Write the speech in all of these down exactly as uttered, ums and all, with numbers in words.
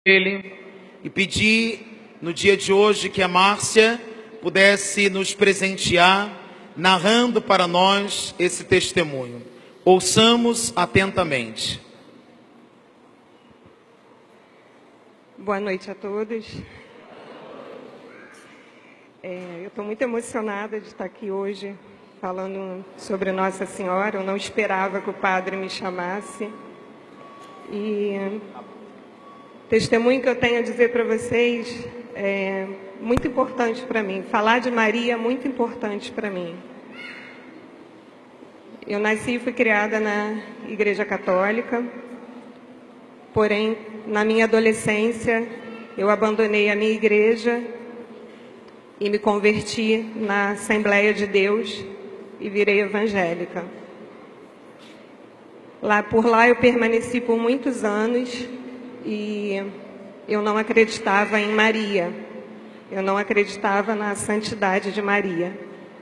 ele e pedir no dia de hoje que a Márcia pudesse nos presentear narrando para nós esse testemunho. Ouçamos atentamente. Boa noite a todos. É, eu estou muito emocionada de estar aqui hoje falando sobre Nossa Senhora. Eu não esperava que o padre me chamasse. E o testemunho que eu tenho a dizer para vocês é muito importante para mim. Falar de Maria é muito importante para mim. Eu nasci e fui criada na Igreja Católica, porém, na minha adolescência, eu abandonei a minha igreja e me converti na Assembleia de Deus e virei evangélica. Lá, por lá eu permaneci por muitos anos e eu não acreditava em Maria. Eu não acreditava na santidade de Maria.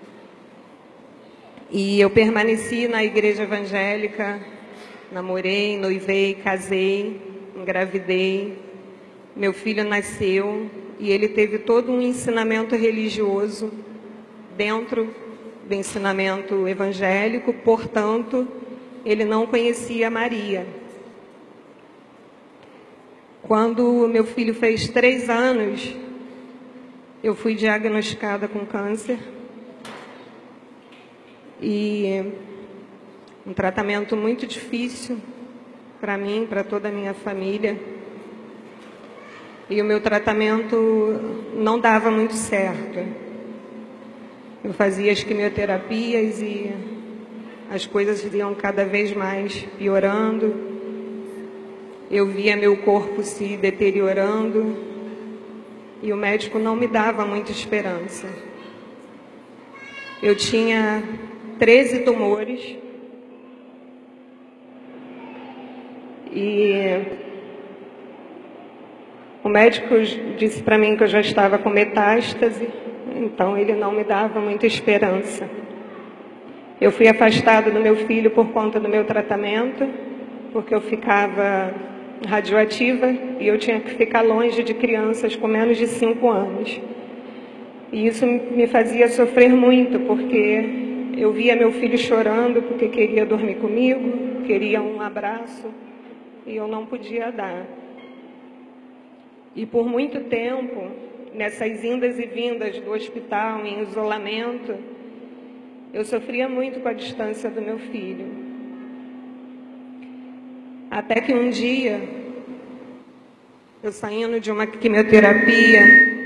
E eu permaneci na igreja evangélica, namorei, noivei, casei, engravidei. Meu filho nasceu e ele teve todo um ensinamento religioso dentro do ensinamento evangélico, portanto, ele não conhecia Maria. Quando meu filho fez três anos, eu fui diagnosticada com câncer. E um tratamento muito difícil para mim, para toda a minha família. E o meu tratamento não dava muito certo. Eu fazia as quimioterapias e as coisas iam cada vez mais piorando. Eu via meu corpo se deteriorando e o médico não me dava muita esperança. Eu tinha treze tumores e o médico disse para mim que eu já estava com metástase, então ele não me dava muita esperança. Eu fui afastada do meu filho por conta do meu tratamento, porque eu ficava radioativa e eu tinha que ficar longe de crianças com menos de cinco anos. E isso me fazia sofrer muito, porque eu via meu filho chorando porque queria dormir comigo, queria um abraço, e eu não podia dar. E por muito tempo, nessas indas e vindas do hospital, em isolamento, eu sofria muito com a distância do meu filho. Até que um dia, eu saindo de uma quimioterapia,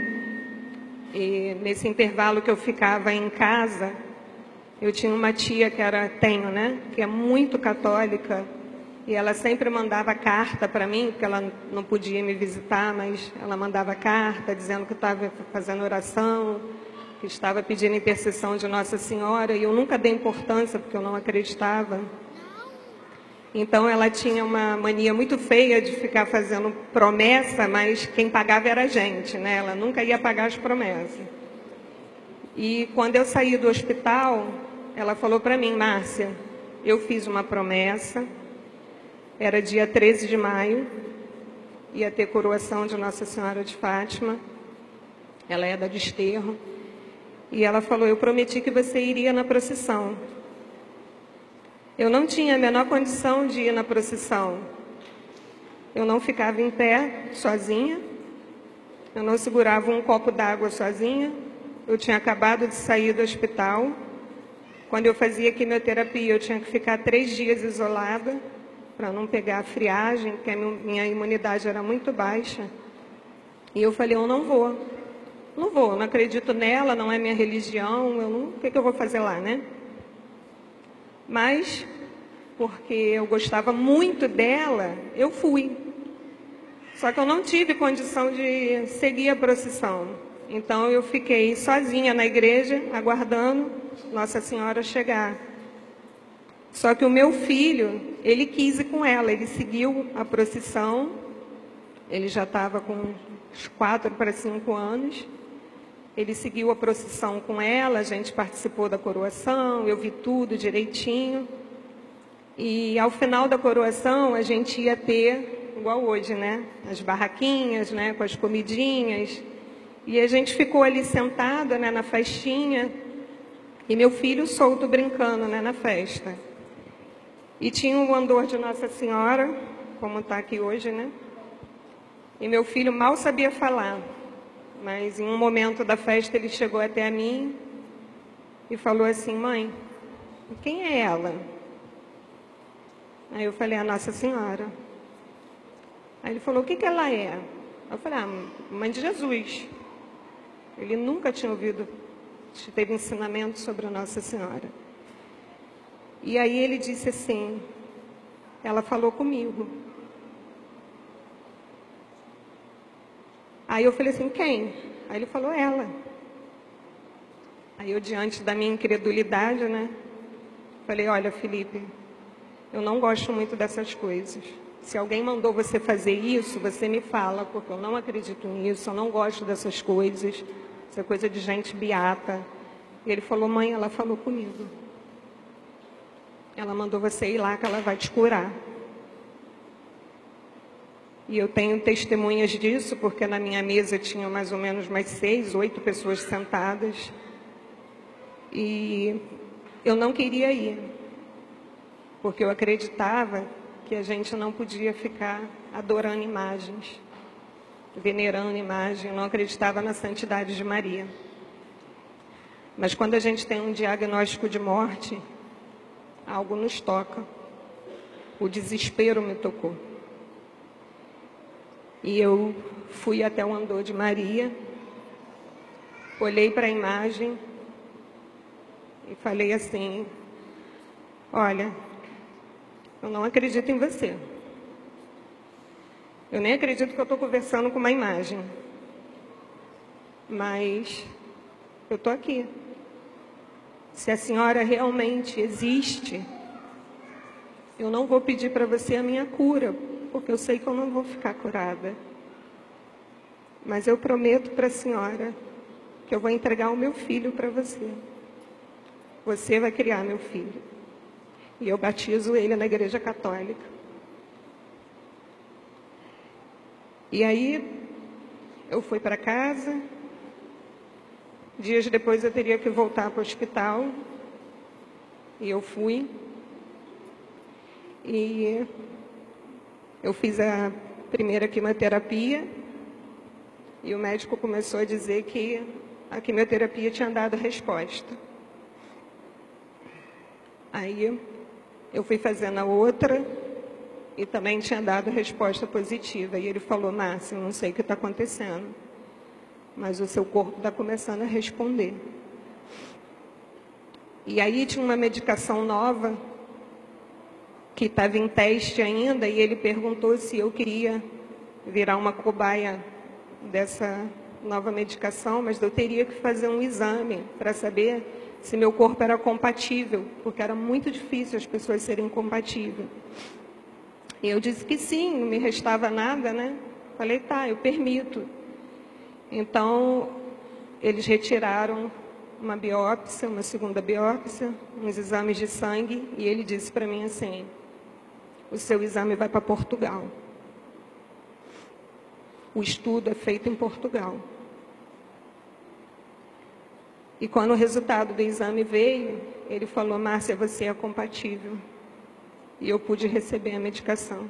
e nesse intervalo que eu ficava em casa, eu tinha uma tia que era, tenho, né, que é muito católica, e ela sempre mandava carta para mim, porque ela não podia me visitar, mas ela mandava carta dizendo que estava fazendo oração, que estava pedindo intercessão de Nossa Senhora, e eu nunca dei importância, porque eu não acreditava. Então ela tinha uma mania muito feia de ficar fazendo promessa, mas quem pagava era a gente, né? Ela nunca ia pagar as promessas. E quando eu saí do hospital, ela falou para mim: Márcia, eu fiz uma promessa, era dia treze de maio, ia ter coroação de Nossa Senhora de Fátima, ela é da Desterro, e ela falou: eu prometi que você iria na procissão. Eu não tinha a menor condição de ir na procissão. Eu não ficava em pé sozinha, eu não segurava um copo d'água sozinha, eu tinha acabado de sair do hospital. Quando eu fazia quimioterapia, eu tinha que ficar três dias isolada para não pegar a friagem, porque a minha imunidade era muito baixa. E eu falei: eu não vou, não vou, não acredito nela, não é minha religião, eu não, o que, que eu vou fazer lá, né? Mas, porque eu gostava muito dela, eu fui. Só que eu não tive condição de seguir a procissão. Então eu fiquei sozinha na igreja, aguardando Nossa Senhora chegar. Só que o meu filho, ele quis ir com ela, ele seguiu a procissão, ele já estava com uns quatro para cinco anos, ele seguiu a procissão com ela, a gente participou da coroação, eu vi tudo direitinho, e ao final da coroação a gente ia ter igual hoje, né? As barraquinhas, né? Com as comidinhas. E a gente ficou ali sentada, né? Na festinha. E meu filho solto brincando, né? Na festa. E tinha um andor de Nossa Senhora, como está aqui hoje, né? E meu filho mal sabia falar. Mas em um momento da festa ele chegou até a mim e falou assim: mãe, quem é ela? Aí eu falei: a Nossa Senhora. Aí ele falou: o que que ela é? Eu falei: ah, mãe de Jesus. Ele nunca tinha ouvido, teve ensinamento sobre a Nossa Senhora. E aí ele disse assim: ela falou comigo. Aí eu falei assim: quem? Aí ele falou: ela. Aí eu, diante da minha incredulidade, né, falei: olha, Felipe, eu não gosto muito dessas coisas. Se alguém mandou você fazer isso, você me fala, porque eu não acredito nisso, eu não gosto dessas coisas. Isso é coisa de gente beata. E ele falou: mãe, ela falou comigo. Ela mandou você ir lá que ela vai te curar. E eu tenho testemunhas disso, porque na minha mesa tinham mais ou menos mais seis, oito pessoas sentadas. E eu não queria ir, porque eu acreditava que a gente não podia ficar adorando imagens, venerando imagens. Eu não acreditava na santidade de Maria. Mas quando a gente tem um diagnóstico de morte, algo nos toca. O desespero me tocou. E eu fui até o andor de Maria, olhei para a imagem e falei assim: olha, eu não acredito em você. Eu nem acredito que eu estou conversando com uma imagem. Mas eu estou aqui. Se a senhora realmente existe, eu não vou pedir para você a minha cura, porque eu sei que eu não vou ficar curada. Mas eu prometo para a senhora que eu vou entregar o meu filho para você. Você vai criar meu filho. E eu batizo ele na Igreja Católica. E aí, eu fui para casa. Dias depois eu teria que voltar para o hospital. E eu fui. E eu fiz a primeira quimioterapia. E o médico começou a dizer que a quimioterapia tinha dado resposta. Aí eu fui fazendo a outra e também tinha dado resposta positiva. E ele falou: Márcia, não sei o que está acontecendo, mas o seu corpo está começando a responder. E aí tinha uma medicação nova que estava em teste ainda, e ele perguntou se eu queria virar uma cobaia dessa nova medicação, mas eu teria que fazer um exame para saber se meu corpo era compatível, porque era muito difícil as pessoas serem compatíveis. E eu disse que sim, não me restava nada, né? Falei: tá, eu permito. Então, eles retiraram uma biópsia, uma segunda biópsia, uns exames de sangue, e ele disse para mim assim: o seu exame vai para Portugal. O estudo é feito em Portugal. E quando o resultado do exame veio, ele falou: Márcia, você é compatível. E eu pude receber a medicação.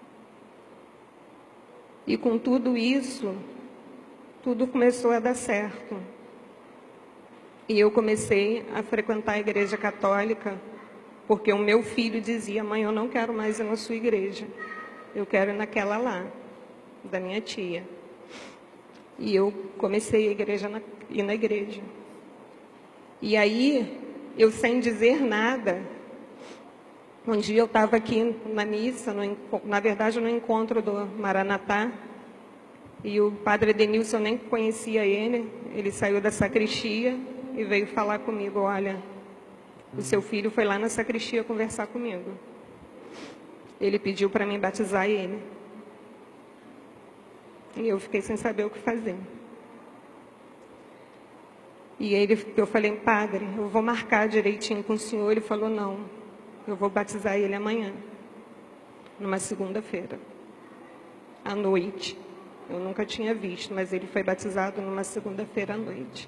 E com tudo isso, tudo começou a dar certo. E eu comecei a frequentar a Igreja Católica, porque o meu filho dizia: mãe, eu não quero mais ir na sua igreja, eu quero ir naquela lá, da minha tia. E eu comecei a igreja na, ir na igreja. E aí, eu sem dizer nada, um dia eu estava aqui na missa, no, na verdade no encontro do Maranatá, e o padre Denilson, eu nem conhecia ele, ele saiu da sacristia e veio falar comigo: olha, o seu filho foi lá na sacristia conversar comigo. Ele pediu para mim batizar ele. E eu fiquei sem saber o que fazer. E ele, eu falei: padre, eu vou marcar direitinho com o senhor. Ele falou: não, eu vou batizar ele amanhã, numa segunda-feira. à noite. Eu nunca tinha visto, mas ele foi batizado numa segunda-feira à noite.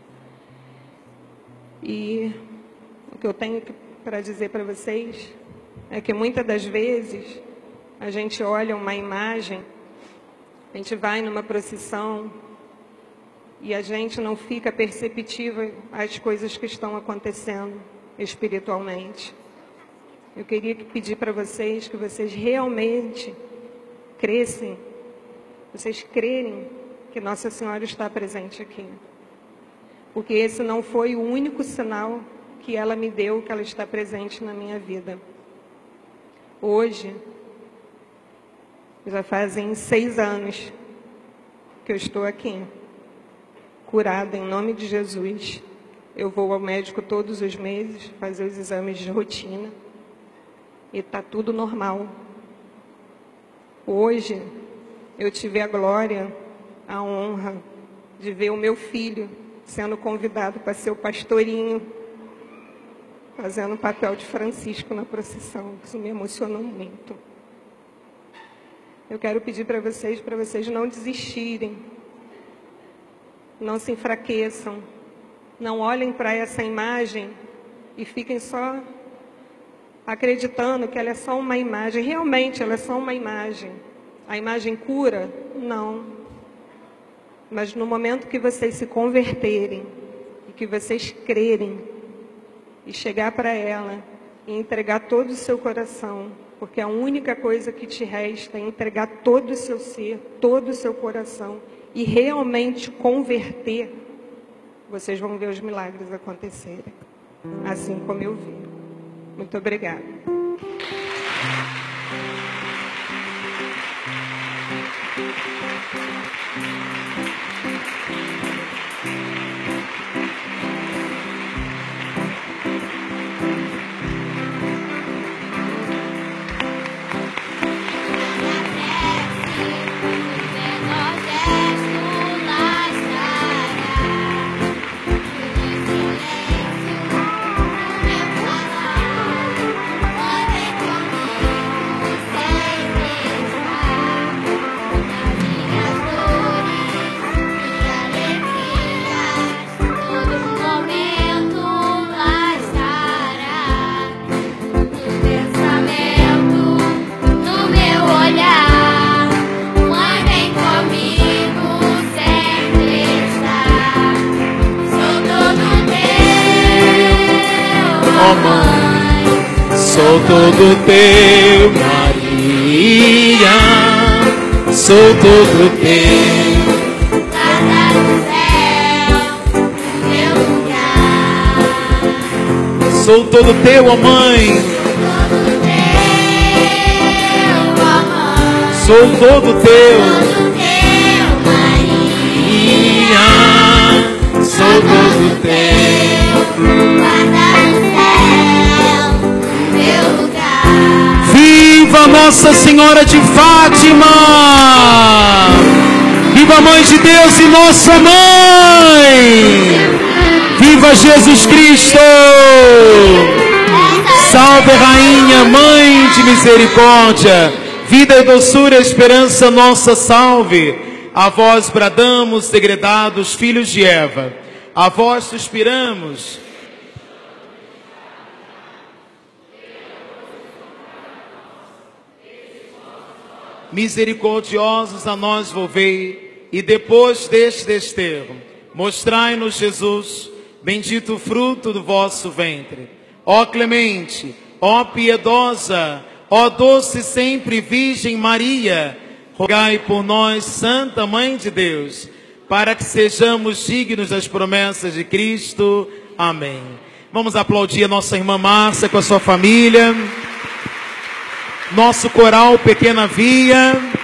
E o que eu tenho para dizer para vocês é que muitas das vezes a gente olha uma imagem, a gente vai numa procissão e a gente não fica perceptiva às coisas que estão acontecendo espiritualmente. Eu queria pedir para vocês que vocês realmente crescem, vocês crerem que Nossa Senhora está presente aqui. Porque esse não foi o único sinal que ela me deu, que ela está presente na minha vida. Hoje, já fazem seis anos que eu estou aqui, curada em nome de Jesus. Eu vou ao médico todos os meses, fazer os exames de rotina, e está tudo normal. Hoje, eu tive a glória, a honra de ver o meu filho sendo convidado para ser o pastorinho, fazendo o papel de Francisco na procissão. Isso me emocionou muito. Eu quero pedir para vocês, para vocês não desistirem, não se enfraqueçam, não olhem para essa imagem e fiquem só acreditando que ela é só uma imagem. Realmente, ela é só uma imagem. A imagem cura? Não. Mas no momento que vocês se converterem, e que vocês crerem, e chegar para ela, e entregar todo o seu coração, porque a única coisa que te resta é entregar todo o seu ser, todo o seu coração, e realmente converter, vocês vão ver os milagres acontecerem, assim como eu vi. Muito obrigada. Sou todo teu, Maria, sou todo teu. Lá no céu, meu lugar. Sou todo teu, ó Mãe. Sou todo teu, ó Mãe. Sou todo teu, Todo teu, Maria. sou todo teu. Guarda no céu, meu lugar. Viva Nossa Senhora de Fátima! Viva a Mãe de Deus e Nossa Mãe! Viva Jesus Cristo! Salve Rainha, Mãe de Misericórdia! Vida e doçura, esperança nossa, salve! A vós bradamos, degredados filhos de Eva. A vós suspiramos. Misericordiosos a nós volvei, e depois deste desterro, mostrai-nos Jesus, bendito o fruto do vosso ventre. Ó clemente, ó piedosa, ó doce sempre Virgem Maria, rogai por nós, Santa Mãe de Deus, para que sejamos dignos das promessas de Cristo. Amém. Vamos aplaudir a nossa irmã Márcia com a sua família. Nosso coral Pequena Via.